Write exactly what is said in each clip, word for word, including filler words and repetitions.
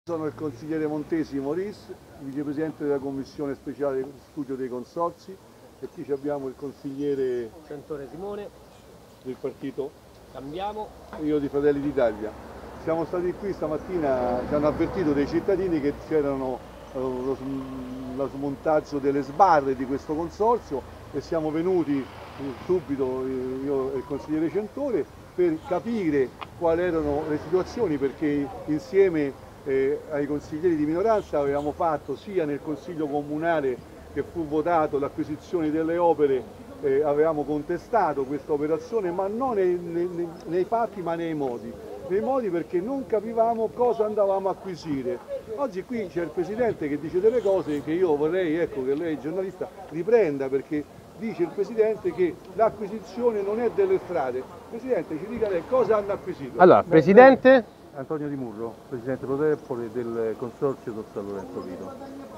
Sono il consigliere Montesi Moris, vicepresidente della commissione speciale di studio dei consorzi, e qui abbiamo il consigliere Centore Simone del partito Cambiamo. Io di Fratelli d'Italia. Siamo stati qui stamattina, ci hanno avvertito dei cittadini che c'erano eh, lo, lo smontaggio delle sbarre di questo consorzio e siamo venuti subito, io e il consigliere Centore, per capire quali erano le situazioni, perché insieme Eh, ai consiglieri di minoranza avevamo fatto sia nel Consiglio Comunale che fu votato l'acquisizione delle opere, eh, avevamo contestato questa operazione, ma non nei, nei, nei fatti ma nei modi. Nei modi perché non capivamo cosa andavamo a acquisire. Oggi qui c'è il Presidente che dice delle cose che io vorrei, ecco, che lei giornalista riprenda, perché dice il Presidente che l'acquisizione non è delle strade. Presidente, ci dica lei cosa hanno acquisito. Allora, Presidente? Antonio Di Murro, Presidente pro tempore del Consorzio Don San Lorenzo Vito.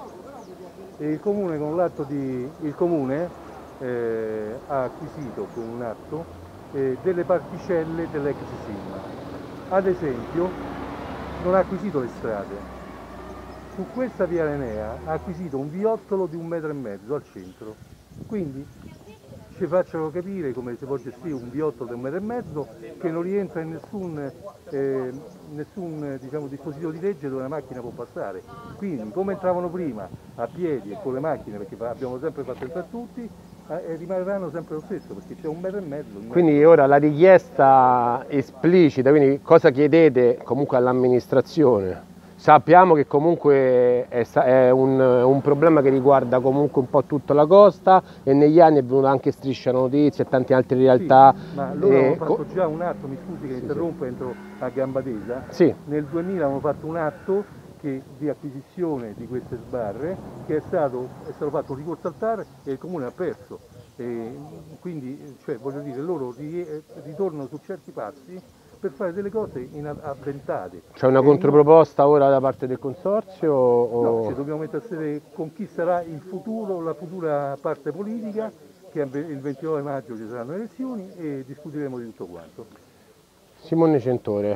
E il Comune, con l'atto di, il Comune eh, ha acquisito con un atto eh, delle particelle dell'ex S I M. Ad esempio, non ha acquisito le strade. Su questa via Enea ha acquisito un viottolo di un metro e mezzo al centro. Quindi ci facciano capire come si può gestire un viottolo di un metro e mezzo che non rientra in nessun, eh, nessun diciamo, dispositivo di legge dove una macchina può passare. Quindi come entravano prima a piedi e con le macchine, perché abbiamo sempre fatto entrare tutti, eh, rimarranno sempre lo stesso, perché c'è un metro e mezzo. Quindi ora la richiesta esplicita, quindi cosa chiedete comunque all'amministrazione? Sappiamo che comunque è, è un, un problema che riguarda comunque un po' tutta la costa, e negli anni è venuta anche Striscia Notizie e tante altre realtà. Sì, ma loro e... hanno fatto già un atto, mi scusi che sì, interrompo, sì. entro a gamba tesa. Sì. Nel duemila hanno fatto un atto che, di acquisizione di queste sbarre, che è stato, è stato fatto un ricorso al T A R e il Comune ha perso. E quindi, cioè, voglio dire, loro ritornano su certi passi per fare delle cose inavventate. C'è una controproposta ora da parte del Consorzio? O... No, ci dobbiamo mettere a sedere con chi sarà il futuro, la futura parte politica, che il ventinove maggio ci saranno le elezioni e discuteremo di tutto quanto. Simone Centore.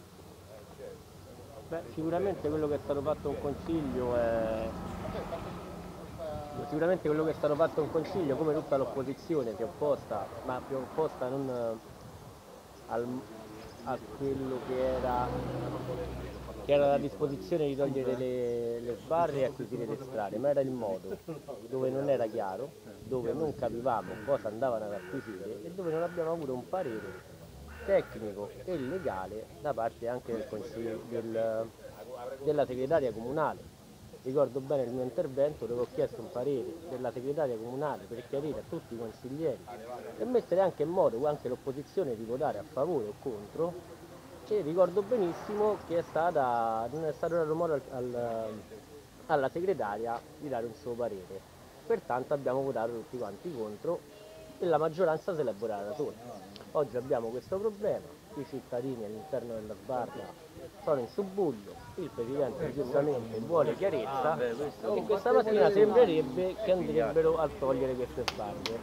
Beh, sicuramente quello che è stato fatto un consiglio è... Sicuramente quello che è stato fatto un consiglio, come tutta l'opposizione si è opposta, ma più opposta non al... a quello che era, che era la disposizione di togliere le, le sbarre e acquisire le strade, ma era il modo dove non era chiaro, dove non capivamo cosa andavano ad acquisire e dove non abbiamo avuto un parere tecnico e legale da parte anche del consiglio, del, della segretaria comunale. Ricordo bene il mio intervento dove ho chiesto un parere della segretaria comunale per chiarire a tutti i consiglieri e mettere anche in modo anche l'opposizione di votare a favore o contro, e ricordo benissimo che è stata, non è stato dato modo al, al, alla segretaria di dare un suo parere, pertanto abbiamo votato tutti quanti contro e la maggioranza se l'è votata da sola. Oggi abbiamo questo problema, i cittadini all'interno della sbarra sono in subbuglio, il Presidente giustamente vuole chiarezza e questa mattina sembrerebbe che andrebbero a togliere queste sbarre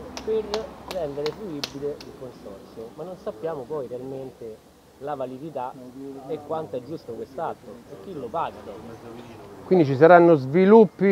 per rendere fruibile il consorzio, ma non sappiamo poi realmente la validità e quanto è giusto quest'atto e chi lo paga. Quindi ci saranno sviluppi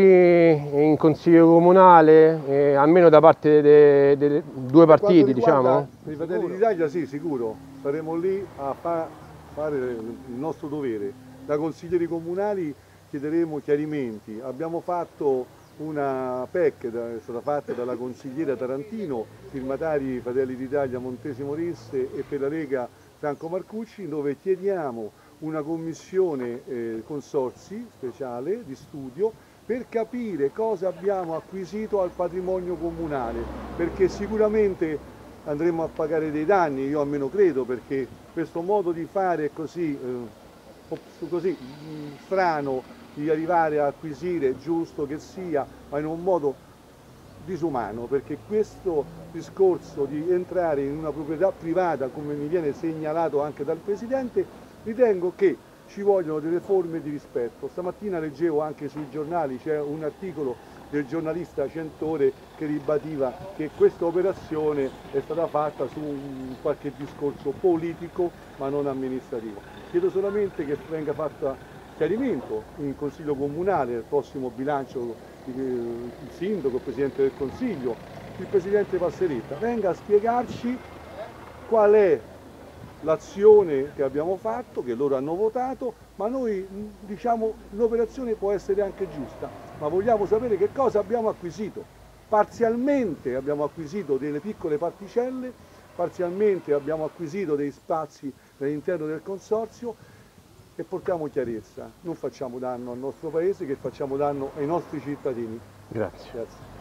in Consiglio Comunale, eh, almeno da parte dei de, de, due partiti, diciamo? Per i Fratelli d'Italia sì, sicuro, saremo lì a fa, fare il nostro dovere. Da consiglieri comunali chiederemo chiarimenti. Abbiamo fatto una P E C, è stata fatta dalla consigliera Tarantino, firmatari Fratelli d'Italia Montesi Morisse e per la Lega Franco Marcucci, dove chiediamo una commissione eh, consorzi speciale di studio per capire cosa abbiamo acquisito al patrimonio comunale, perché sicuramente andremo a pagare dei danni, io almeno credo, perché questo modo di fare è così, eh, così mh, strano, di arrivare a acquisire, è giusto che sia, ma in un modo disumano, perché questo discorso di entrare in una proprietà privata, come mi viene segnalato anche dal Presidente, ritengo che ci vogliono delle forme di rispetto. Stamattina leggevo anche sui giornali, c'è un articolo del giornalista Centore che ribadiva che questa operazione è stata fatta su un qualche discorso politico ma non amministrativo. Chiedo solamente che venga fatta chiarimento in Consiglio Comunale, nel prossimo bilancio, il Sindaco, il Presidente del Consiglio, il Presidente Passeretta, venga a spiegarci qual è l'azione che abbiamo fatto, che loro hanno votato, ma noi diciamo l'operazione può essere anche giusta, ma vogliamo sapere che cosa abbiamo acquisito. Parzialmente abbiamo acquisito delle piccole particelle, parzialmente abbiamo acquisito dei spazi all'interno del consorzio e portiamo chiarezza, non facciamo danno al nostro paese, che facciamo danno ai nostri cittadini. Grazie. Grazie.